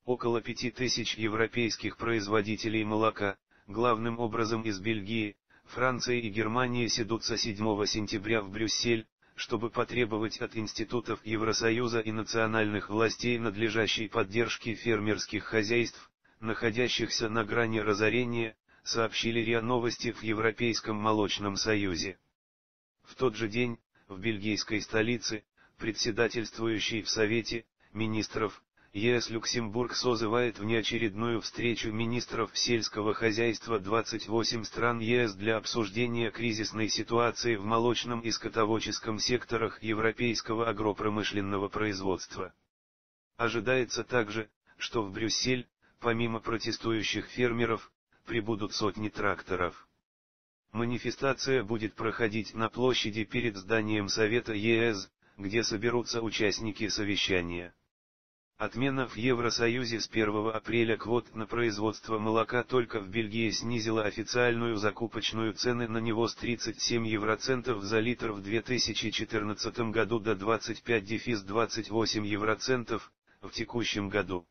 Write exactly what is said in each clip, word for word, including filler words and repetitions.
около пяти тысяч европейских производителей молока, главным образом из Бельгии, Франции и Германии, съедутся седьмого сентября в Брюссель, чтобы потребовать от институтов Евросоюза и национальных властей надлежащей поддержки фермерских хозяйств, находящихся на грани разорения, сообщили РИА Новости в Европейском молочном союзе. В тот же день, в бельгийской столице, председательствующий в Совете министров ЕС Люксембург созывает внеочередную встречу министров сельского хозяйства двадцати восьми стран ЕС для обсуждения кризисной ситуации в молочном и скотоводческом секторах европейского агропромышленного производства. Ожидается также, что в Брюссель, помимо протестующих фермеров, прибудут сотни тракторов. Манифестация будет проходить на площади перед зданием Совета ЕС, где соберутся участники совещания. Отмена в Евросоюзе с первого апреля квот на производство молока только в Бельгии снизила официальную закупочную цену на него с тридцати семи евроцентов за литр в две тысячи четырнадцатом году до двадцати пяти — двадцати восьми евроцентов в текущем году.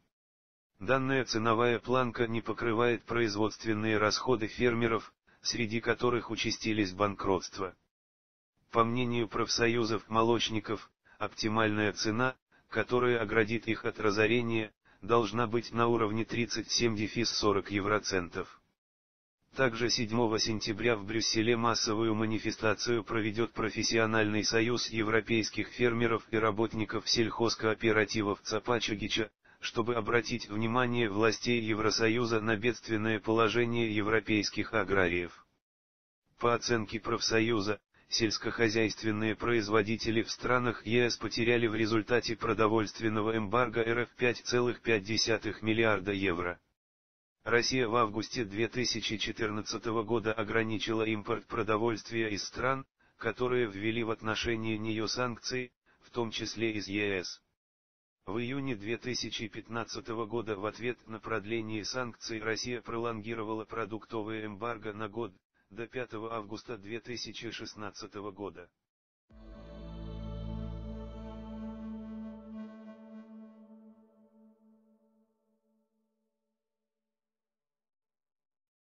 Данная ценовая планка не покрывает производственные расходы фермеров, среди которых участились банкротства. По мнению профсоюзов молочников, оптимальная цена, которая оградит их от разорения, должна быть на уровне тридцати семи — сорока евроцентов. Также седьмого сентября в Брюсселе массовую манифестацию проведет Профессиональный союз европейских фермеров и работников сельхозкооперативов Цапачагича, чтобы обратить внимание властей Евросоюза на бедственное положение европейских аграриев. По оценке профсоюза, сельскохозяйственные производители в странах ЕС потеряли в результате продовольственного эмбарго РФ пять целых пять десятых миллиарда евро. Россия в августе две тысячи четырнадцатого года ограничила импорт продовольствия из стран, которые ввели в отношении нее санкции, в том числе из ЕС. В июне две тысячи пятнадцатого года в ответ на продление санкций Россия пролонгировала продуктовое эмбарго на год, до пятого августа две тысячи шестнадцатого года.